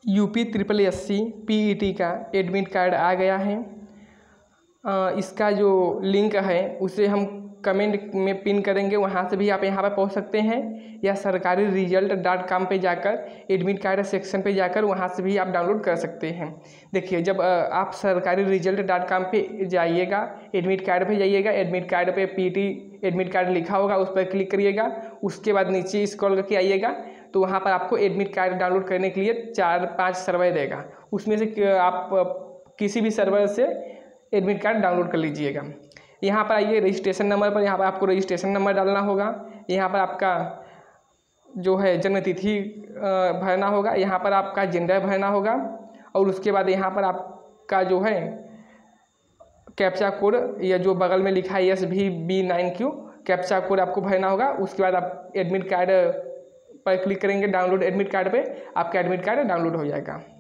UP SSSC PET का admit card आ गया है। इसका जो लिंक है उसे हम कमेंट में पिन करेंगे, वहाँ से भी आप यहाँ पर पहुँच सकते हैं, या सरकारी result.com पे जाकर एडमिट कार्ड सेक्शन पे जाकर वहाँ से भी आप डाउनलोड कर सकते हैं। देखिए, जब आप सरकारी result.com पे जाइएगा, एडमिट कार्ड पे जाइएगा, एडमिट कार्ड पे PET एडमिट कार्ड लिखा होगा, उस पर क्लिक करिएगा। उसके बाद नीचे स्क्रॉल करके आइएगा तो वहाँ पर आपको एडमिट कार्ड डाउनलोड करने के लिए 4-5 सर्वर देगा। उसमें से आप किसी भी सर्वर से एडमिट कार्ड डाउनलोड कर लीजिएगा। यहाँ पर आइए रजिस्ट्रेशन नंबर पर, यहाँ पर आपको रजिस्ट्रेशन नंबर डालना होगा। यहाँ पर आपका जो है जन्म तिथि भरना होगा, यहाँ पर आपका जेंडर भरना होगा, और उसके बाद यहाँ पर आपका जो है कैप्चा कोड, या जो बगल में लिखा है SVB9Q कैप्चा कोड आपको भरना होगा। उसके बाद आप एडमिट कार्ड पर क्लिक करेंगे, डाउनलोड एडमिट कार्ड पे, आपका एडमिट कार्ड डाउनलोड हो जाएगा।